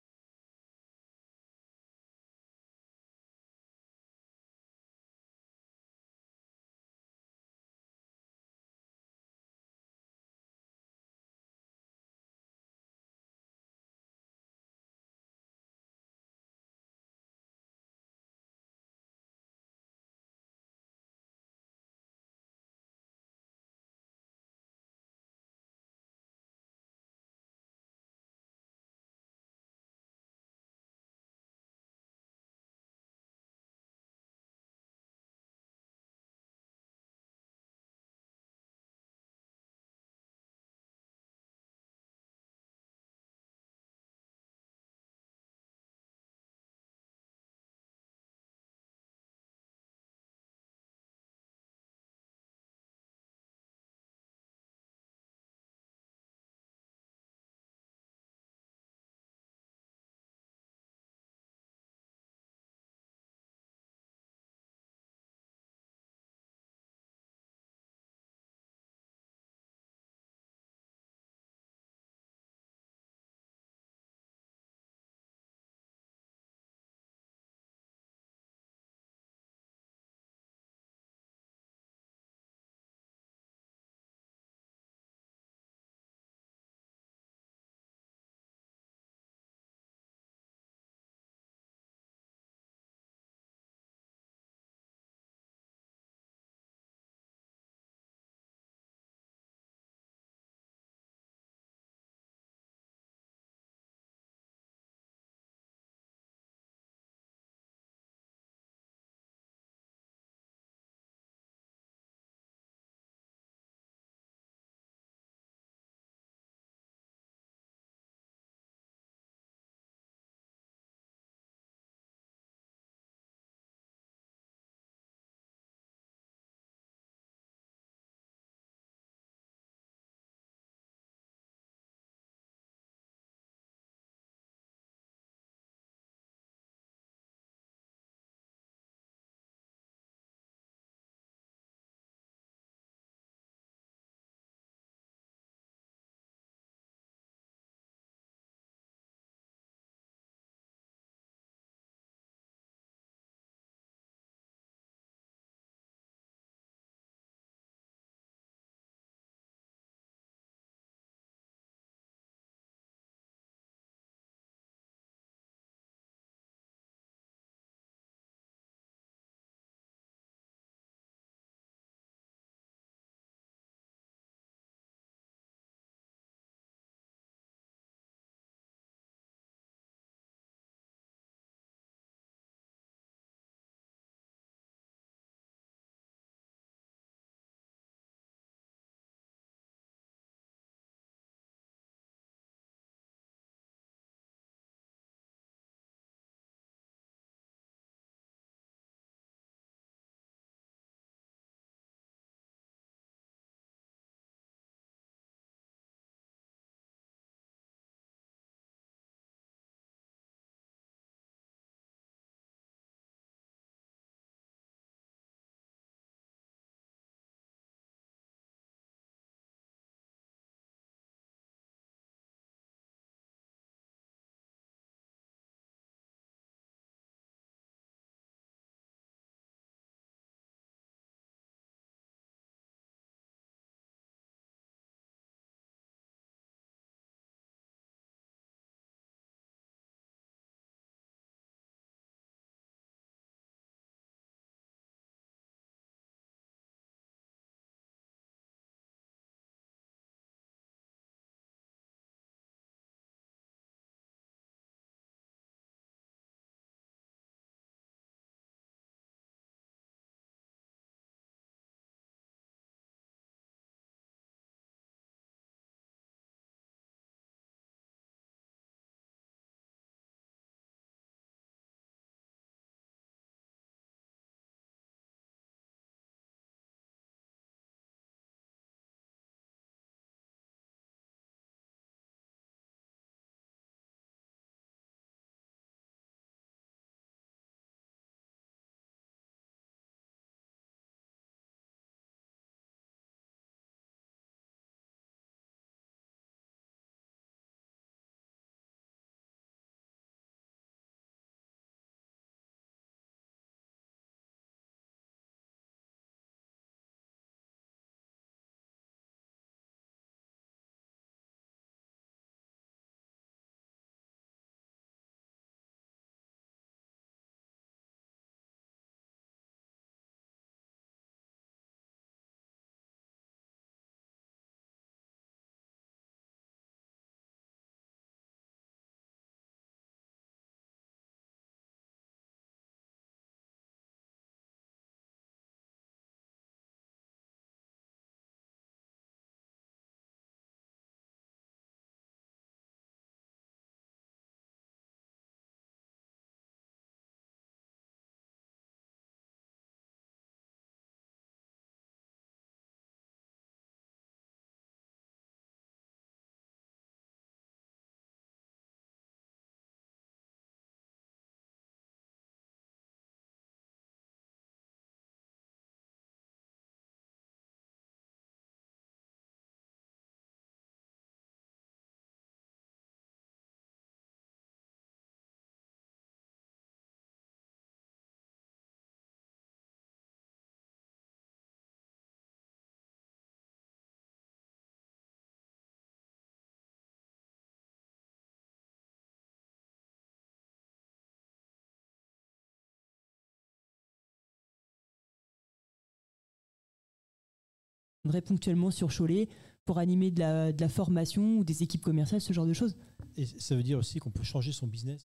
S2: viendrait ponctuellement sur Cholet pour animer de la, de la formation ou des équipes commerciales, ce genre de choses.
S1: Et ça veut dire aussi qu'on peut changer son business.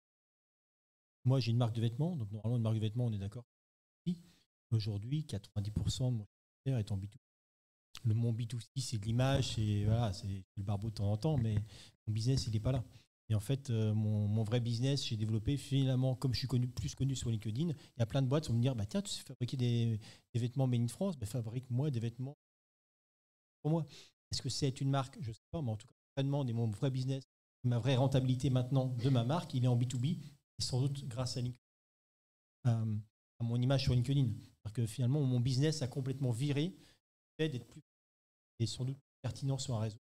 S1: Moi, j'ai une marque de vêtements, donc normalement, une marque de vêtements, on est d'accord. Aujourd'hui, quatre-vingt-dix pour cent de mon chiffre d'affaires est en B deux B. Le mon B deux C, c'est de l'image, c'est voilà, c'est le barbeau de temps en temps, mais mon business, il n'est pas là. Et en fait, euh, mon, mon vrai business, j'ai développé finalement, comme je suis connu, plus connu sur LinkedIn, il y a plein de boîtes qui vont me dire, bah, tiens, tu sais fabriquer des, des vêtements made in France, bah, fabrique-moi des vêtements pour moi. Est-ce que c'est une marque? Je ne sais pas, mais en tout cas, vraiment, mon vrai business, ma vraie rentabilité maintenant de ma marque, il est en B deux B, et sans doute grâce à LinkedIn, euh, à mon image sur LinkedIn. Parce que finalement, mon business a complètement viré, fait d'être plus et sans doute pertinent sur un réseau.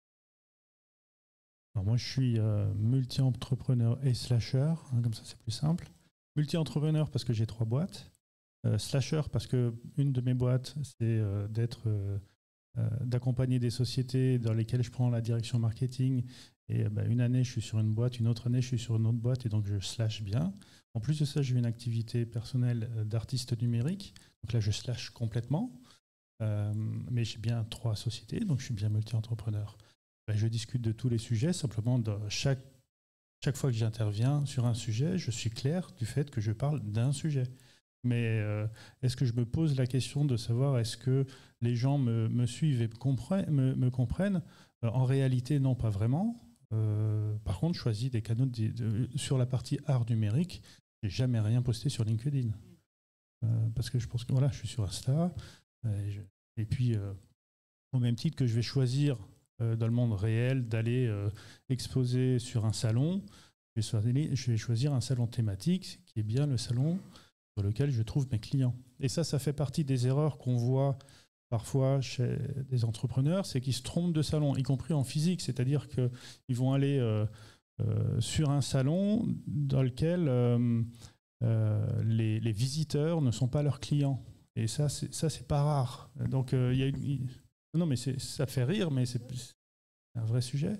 S6: Alors moi, je suis euh, multi-entrepreneur et slasher, hein, comme ça c'est plus simple. Multi-entrepreneur parce que j'ai trois boîtes. Euh, slasher parce que une de mes boîtes, c'est euh, d'être, euh, euh, d'accompagner des sociétés dans lesquelles je prends la direction marketing. Et bah, une année, je suis sur une boîte, une autre année, je suis sur une autre boîte, et donc je slash bien. En plus de ça, j'ai une activité personnelle d'artiste numérique. Donc là, je slash complètement. Euh, mais j'ai bien trois sociétés, donc je suis bien multi-entrepreneur. Ben, je discute de tous les sujets, simplement de chaque, chaque fois que j'interviens sur un sujet, je suis clair du fait que je parle d'un sujet. Mais euh, est-ce que je me pose la question de savoir est-ce que les gens me, me suivent et me comprennent, me, me comprennent euh, En réalité, non, pas vraiment. Euh, par contre, je choisis des canaux de, de, sur la partie art numérique. J'ai jamais rien posté sur LinkedIn euh, parce que je pense que voilà, je suis sur Insta euh, et, je, et puis euh, au même titre que je vais choisir euh, dans le monde réel d'aller euh, exposer sur un salon, je vais, choisir, je vais choisir un salon thématique qui est bien le salon sur lequel je trouve mes clients. Et ça, ça fait partie des erreurs qu'on voit parfois chez des entrepreneurs, c'est qu'ils se trompent de salon, y compris en physique, c'est-à-dire qu'ils vont aller euh, euh, sur un salon dans lequel euh, euh, les, les visiteurs ne sont pas leurs clients. Et ça, c'est, ça, c'est pas rare. Donc, euh, y a une, non, mais c'est, ça fait rire, mais c'est, c'est un vrai sujet.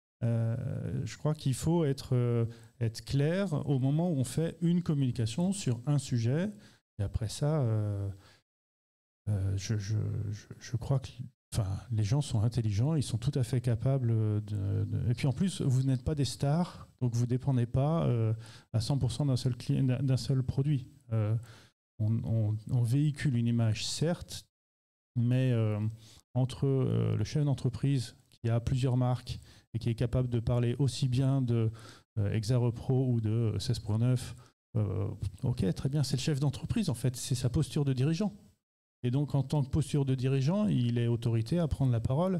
S6: Euh, je crois qu'il faut être, euh, être clair au moment où on fait une communication sur un sujet. Et après ça, euh, euh, je, je, je, je crois que enfin, les gens sont intelligents, ils sont tout à fait capables de, de... Et puis en plus, vous n'êtes pas des stars, donc vous ne dépendez pas euh, à cent pour cent d'un seul, client, d'un seul produit. Euh, on, on, on véhicule une image, certes, mais euh, entre euh, le chef d'entreprise qui a plusieurs marques et qui est capable de parler aussi bien de euh, Exarepro ou de seize point neuf, euh, ok, très bien, c'est le chef d'entreprise en fait, c'est sa posture de dirigeant. Et donc en tant que posture de dirigeant, il est autorité à prendre la parole.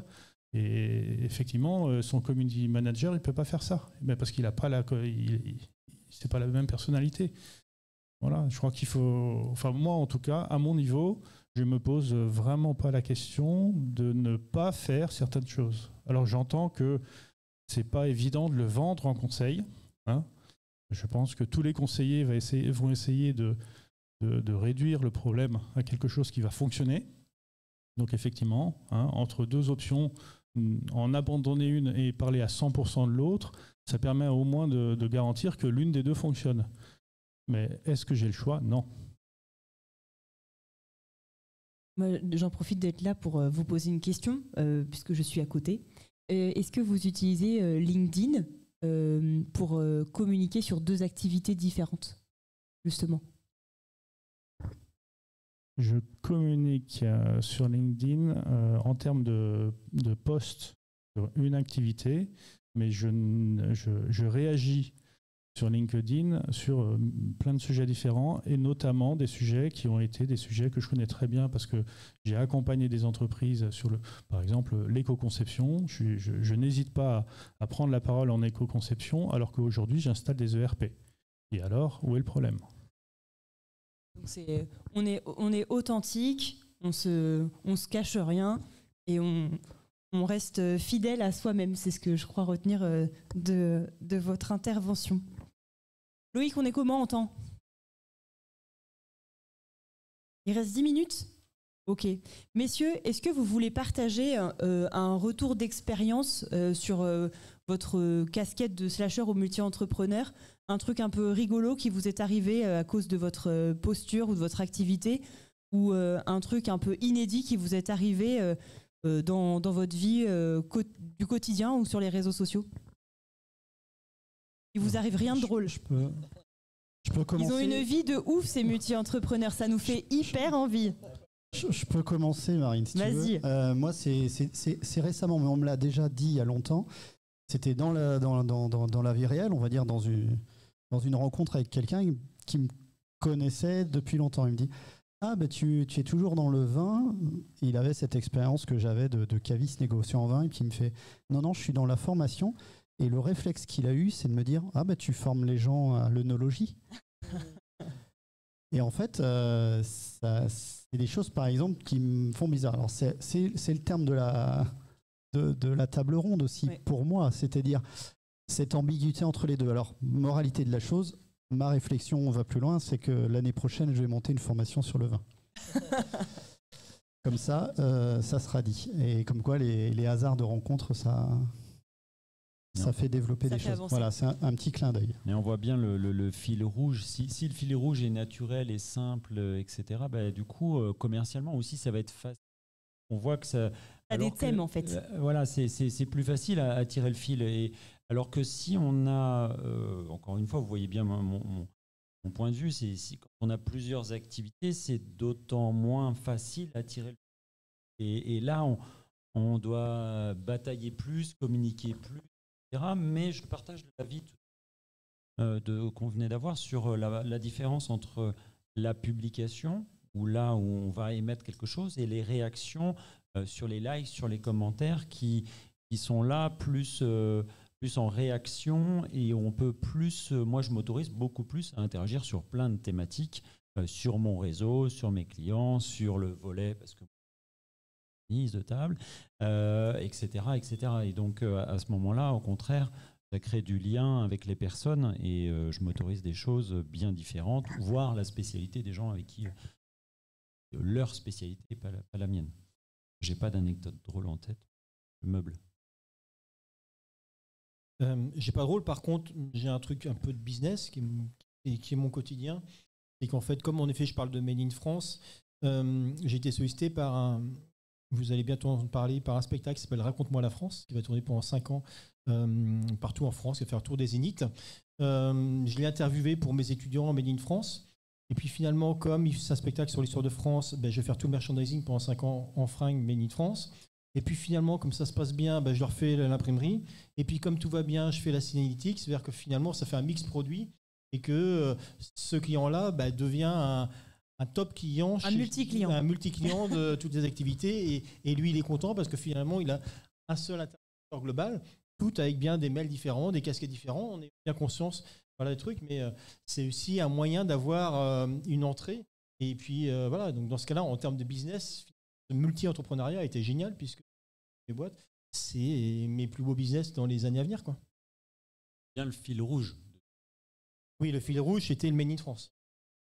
S6: Et effectivement, son community manager, il ne peut pas faire ça, mais parce qu'il n'a pas la, il, il, c'est pas la même personnalité. Voilà, je crois qu'il faut, enfin moi en tout cas, à mon niveau, je me pose vraiment pas la question de ne pas faire certaines choses. Alors j'entends que c'est pas évident de le vendre en conseil. Hein. Je pense que tous les conseillers vont essayer, vont essayer de, de, de réduire le problème à quelque chose qui va fonctionner. Donc effectivement, hein, entre deux options, en abandonner une et parler à cent pour cent de l'autre, ça permet au moins de, de garantir que l'une des deux fonctionne. Mais est-ce que j'ai le choix? Non.
S2: Moi, j'en profite d'être là pour vous poser une question, euh, puisque je suis à côté. Euh, est-ce que vous utilisez euh, LinkedIn euh, pour euh, communiquer sur deux activités différentes, justement?
S6: Je communique euh, sur LinkedIn euh, en termes de, de posts sur une activité, mais je, je, je réagis sur LinkedIn sur euh, plein de sujets différents et notamment des sujets qui ont été des sujets que je connais très bien parce que j'ai accompagné des entreprises sur, le, par exemple, l'éco-conception. Je, je, je n'hésite pas à, à prendre la parole en éco-conception alors qu'aujourd'hui, j'installe des E R P. Et alors, où est le problème ?
S2: Donc c'est, on, est, on est authentique, on se, on se cache rien et on, on reste fidèle à soi-même. C'est ce que je crois retenir de, de votre intervention. Loïc, on est comment en temps? Il reste dix minutes? Ok. Messieurs, est-ce que vous voulez partager euh, un retour d'expérience euh, sur euh, votre casquette de slasher ou multi-entrepreneur? Un truc un peu rigolo qui vous est arrivé à cause de votre posture ou de votre activité, ou euh, un truc un peu inédit qui vous est arrivé euh, euh, dans, dans votre vie euh, co- du quotidien ou sur les réseaux sociaux? Il vous arrive rien de drôle?
S4: Je peux, je peux
S2: Ils
S4: commencer.
S2: ont une vie de ouf, ces multi-entrepreneurs. Ça nous fait hyper envie.
S4: Je, je peux commencer, Marine, si tu
S2: Vas-y.
S4: veux. Euh, moi, c'est c'est- c'est- c'est récemment, mais on me l'a déjà dit il y a longtemps. C'était dans la, dans, dans, dans, dans la vie réelle, on va dire, dans une, dans une rencontre avec quelqu'un qui me connaissait depuis longtemps. Il me dit « Ah, ben tu, tu es toujours dans le vin ?» Il avait cette expérience que j'avais de, de caviste négociant en vin. Et puis il me fait « Non, non, je suis dans la formation. » Et le réflexe qu'il a eu, c'est de me dire « Ah, ben tu formes les gens à l'œnologie ?» Et en fait, euh, ça, c'est des choses, par exemple, qui me font bizarre. Alors, c'est, c'est, c'est le terme de la, de, de la table ronde aussi,
S2: Oui.
S4: pour moi, c'est-à-dire cette ambiguïté entre les deux. Alors, moralité de la chose, ma réflexion va plus loin, c'est que l'année prochaine, je vais monter une formation sur le vin. Comme ça, euh, ça sera dit. Et comme quoi, les, les hasards de rencontre, ça, ça fait développer
S2: Ça
S4: des
S2: fait
S4: choses.
S2: avancer.
S4: Voilà, c'est un, un petit clin d'œil.
S5: Et on voit bien le, le- le fil rouge. Si, si le fil rouge est naturel et simple, euh, et cetera, bah, du coup, euh, commercialement aussi, ça va être facile. On voit que ça.
S2: T'as des
S5: alors que,
S2: thèmes, en fait.
S5: euh, voilà, c'est, c'est, c'est plus facile à, à tirer le fil. Et, alors que si on a, euh, encore une fois, vous voyez bien mon, mon- mon point de vue, c'est si quand on a plusieurs activités, c'est d'autant moins facile à tirer le fil. Et, et là, on, on doit batailler plus, communiquer plus, et cetera. Mais je partage l'avis euh, de, qu'on venait d'avoir sur la, la différence entre la publication, où là où on va émettre quelque chose, et les réactions euh, sur les likes, sur les commentaires, qui, qui sont là plus, euh, plus en réaction, et on peut plus, euh, moi je m'autorise beaucoup plus à interagir sur plein de thématiques, euh, sur mon réseau, sur mes clients, sur le volet, parce que mise de table, euh, et cetera, et cetera. Et donc euh, à ce moment-là, au contraire, ça crée du lien avec les personnes et euh, je m'autorise des choses bien différentes, voire la spécialité des gens avec qui euh, leur spécialité, pas la, pas la mienne. J'ai pas d'anecdote drôle en tête. Le meuble.
S1: Euh, j'ai pas de rôle, par contre, j'ai un truc un peu de business qui est, mon- et qui est mon quotidien. Et qu'en fait, comme en effet, je parle de Made in France, euh, j'ai été sollicité par un. Vous allez bientôt en parler, par un spectacle qui s'appelle Raconte-moi la France, qui va tourner pendant cinq ans euh, partout en France, qui va faire le tour des Zéniths. Euh, je l'ai interviewé pour mes étudiants en Made in France. Et puis finalement, comme c'est un spectacle sur l'histoire de France, ben, je vais faire tout le merchandising pendant cinq ans en fringues Made in France. Et puis finalement, comme ça se passe bien, ben, je leur fais l'imprimerie. Et puis comme tout va bien, je fais la signalétique. C'est-à-dire que finalement, ça fait un mix produit et que euh, ce client-là ben, devient un, un top client.
S2: Un
S1: chez-
S2: multi-client.
S1: Un multi-client de toutes les activités. Et, et lui, il est content parce que finalement, il a un seul interlocuteur global, tout avec bien des mails différents, des casquettes différents. On est bien conscience voilà, des trucs, mais euh, c'est aussi un moyen d'avoir euh, une entrée. Et puis euh, voilà, donc dans ce cas-là, en termes de business, le multi-entrepreneuriat a été génial puisque les boîtes, c'est mes plus beaux business dans les années à venir, quoi.
S5: Bien le fil rouge.
S1: Oui, le fil rouge, c'était le Made in France.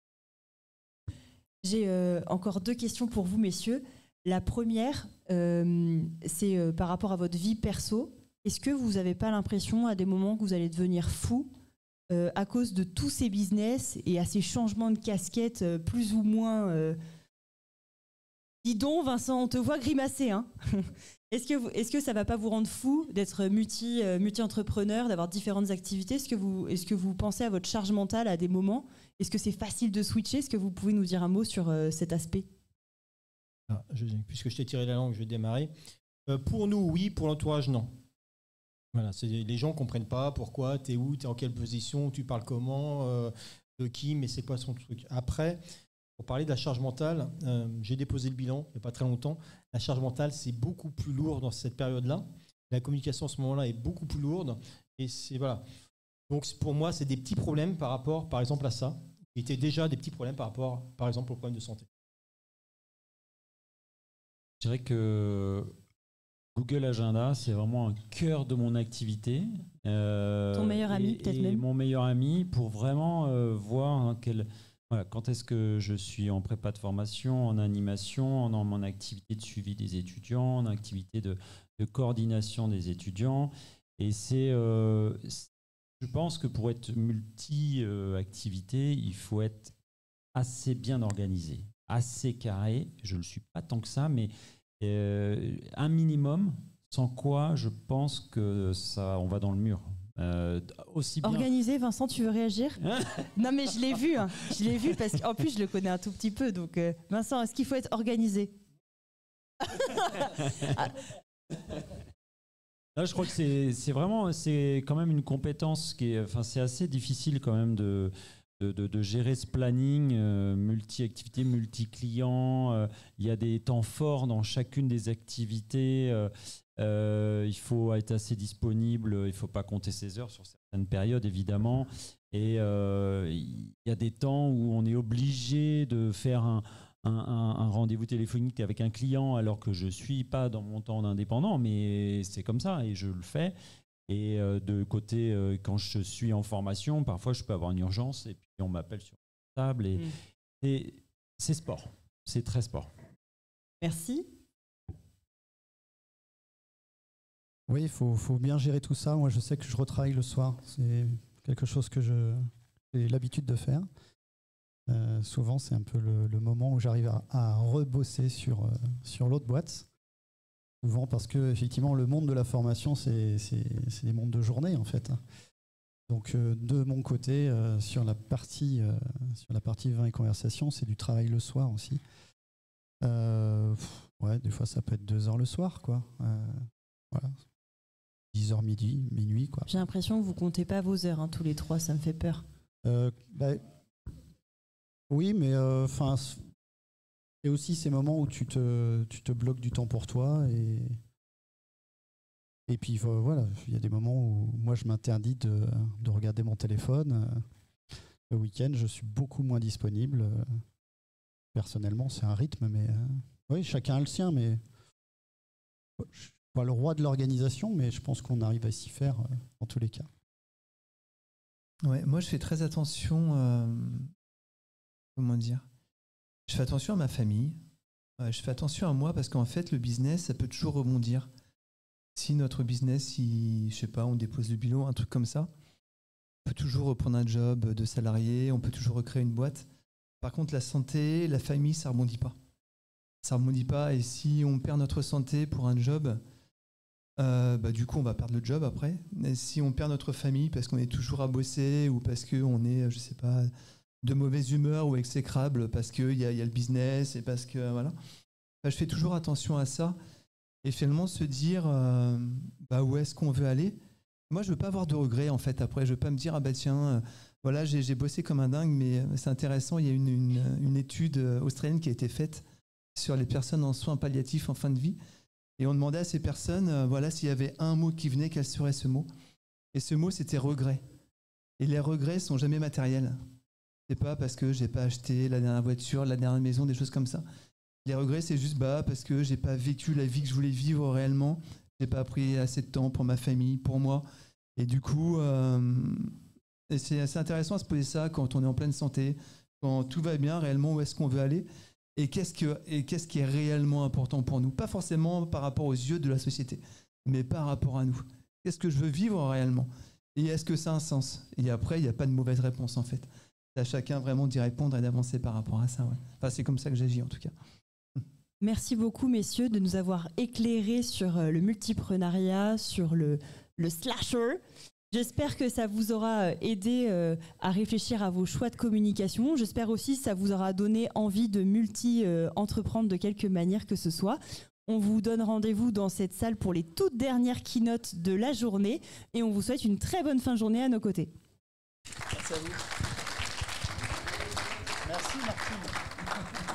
S2: J'ai euh, encore deux questions pour vous, messieurs. La première, euh, c'est euh, par rapport à votre vie perso. Est-ce que vous n'avez pas l'impression à des moments que vous allez devenir fou euh, à cause de tous ces business et à ces changements de casquette euh, plus ou moins... euh... Dis donc, Vincent, on te voit grimacer. Hein. Est-ce que, vous, est-ce que ça ne va pas vous rendre fou d'être multi, euh, multi-entrepreneur, d'avoir différentes activités? Est-ce que, vous, est-ce que vous pensez à votre charge mentale à des moments? Est-ce que c'est facile de switcher? Est-ce que vous pouvez nous dire un mot sur euh, cet aspect?
S1: Ah, je, puisque je t'ai tiré la langue, je vais démarrer. Euh, pour nous, oui. Pour l'entourage, non. Voilà, c'est, les gens ne comprennent pas pourquoi, tu es où, tu es en quelle position, tu parles comment, euh, de qui, mais c'est quoi son truc. Après, pour parler de la charge mentale, euh, j'ai déposé le bilan il n'y a pas très longtemps. La charge mentale, c'est beaucoup plus lourd dans cette période-là. La communication en ce moment-là est beaucoup plus lourde. Et c'est, voilà. Donc pour moi, c'est des petits problèmes par rapport, par exemple, à ça. Qui étaient déjà des petits problèmes par rapport, par exemple, aux problèmes de santé.
S5: Je dirais que Google Agenda, c'est vraiment un cœur de mon activité. Euh,
S2: Ton meilleur ami,
S5: et-
S2: peut-être
S5: et
S2: même.
S5: Mon meilleur ami pour vraiment euh, voir hein, quel, voilà, quand est-ce que je suis en prépa de formation, en animation, dans mon activité de suivi des étudiants, en activité de, de coordination des étudiants. Et c'est, euh, c'est- je pense que pour être multi-activité, il faut être assez bien organisé. assez carré. Je ne le suis pas tant que ça, mais euh, un minimum, sans quoi je pense que ça, on va dans le mur. Euh, aussi bien...
S2: Organisé, Vincent, tu veux réagir? Non, mais je l'ai vu, hein. Je l'ai vu parce qu'en plus je le connais un tout petit peu. Donc, euh, Vincent, est-ce qu'il faut être organisé? Ah.
S5: Là, je crois que c'est, c'est vraiment, c'est quand même une compétence qui est, enfin, c'est assez difficile quand même de, de, de, de gérer ce planning euh, multi-activités, multi-clients. Euh, il y a des temps forts dans chacune des activités. Euh, euh, il faut être assez disponible. Il ne faut pas compter ses heures sur certaines périodes, évidemment. Et euh, il y a des temps où on est obligé de faire un Un, un, un rendez-vous téléphonique avec un client alors que je ne suis pas dans mon temps d'indépendant, mais c'est comme ça et je le fais. Et euh, de côté, euh, quand je suis en formation, parfois je peux avoir une urgence et puis on m'appelle sur la table. Et, mmh. et c'est sport, c'est très sport.
S2: Merci.
S4: Oui, il faut, faut bien gérer tout ça. Moi, je sais que je retravaille le soir. C'est quelque chose que je, j'ai l'habitude de faire. Euh, souvent, c'est un peu le, le moment où j'arrive à, à rebosser sur, euh, sur l'autre boîte. Souvent parce que, effectivement, le monde de la formation, c'est, c'est, c'est des mondes de journée, en fait. Donc, euh, de mon côté, euh, sur la partie, euh, sur la partie vin et conversation, c'est du travail le soir aussi. Euh, pff, ouais, des fois, ça peut être deux heures le soir, quoi. Euh, voilà. dix heures midi, minuit, quoi.
S2: J'ai l'impression que vous comptez pas vos heures, hein, tous les trois, ça me fait peur.
S4: Euh, bah, Oui, mais enfin, euh, c'est aussi ces moments où tu te, tu te bloques du temps pour toi et et puis voilà, il y a des moments où moi je m'interdis de, de regarder mon téléphone. Le week-end, je suis beaucoup moins disponible. Personnellement, c'est un rythme, mais euh, oui, chacun a le sien. Mais je suis pas le roi de l'organisation, mais je pense qu'on arrive à s'y faire euh, en tous les cas.
S3: Ouais, moi je fais très attention. Euh... Comment dire? Je fais attention à ma famille, euh, je fais attention à moi parce qu'en fait, le business, ça peut toujours rebondir. Si notre business, il, je sais pas, on dépose le bilan, un truc comme ça, on peut toujours reprendre un job de salarié, on peut toujours recréer une boîte. Par contre, la santé, la famille, ça rebondit pas. Ça rebondit pas et si on perd notre santé pour un job, euh, bah, du coup, on va perdre le job après. Et si on perd notre famille parce qu'on est toujours à bosser ou parce qu'on est, je sais pas, de mauvaise humeur ou exécrable parce qu'il y a, y a le business et parce que voilà. Enfin, je fais toujours attention à ça et finalement se dire euh, bah, où est-ce qu'on veut aller. Moi, je veux pas avoir de regrets en fait. Après, je veux pas me dire ah bah tiens, euh, voilà, j'ai, j'ai bossé comme un dingue, mais c'est intéressant. Il y a une, une, une étude australienne qui a été faite sur les personnes en soins palliatifs en fin de vie et on demandait à ces personnes euh, voilà s'il y avait un mot qui venait, quel serait ce mot? Et ce mot, c'était regret. Et les regrets sont jamais matériels. C'est pas parce que j'ai pas acheté la dernière voiture, la dernière maison, des choses comme ça. Les regrets, c'est juste bah, parce que j'ai pas vécu la vie que je voulais vivre réellement. J'ai pas pris assez de temps pour ma famille, pour moi. Et du coup, euh, et c'est assez intéressant à se poser ça quand on est en pleine santé, quand tout va bien réellement, où est-ce qu'on veut aller et qu'est-ce que, et qu'est-ce qui est réellement important pour nous. Pas forcément par rapport aux yeux de la société, mais par rapport à nous. Qu'est-ce que je veux vivre réellement? Et est-ce que ça a un sens? Et après, il n'y a pas de mauvaise réponse en fait. À chacun vraiment d'y répondre et d'avancer par rapport à ça. Ouais. Enfin, c'est comme ça que j'agis en tout cas.
S2: Merci beaucoup messieurs de nous avoir éclairés sur le multipreneuriat, sur le, le slasher. J'espère que ça vous aura aidé euh, à réfléchir à vos choix de communication. J'espère aussi que ça vous aura donné envie de multi-entreprendre euh, de quelque manière que ce soit. On vous donne rendez-vous dans cette salle pour les toutes dernières keynotes de la journée et on vous souhaite une très bonne fin de journée à nos côtés.
S3: Merci à vous.
S4: Merci Martine.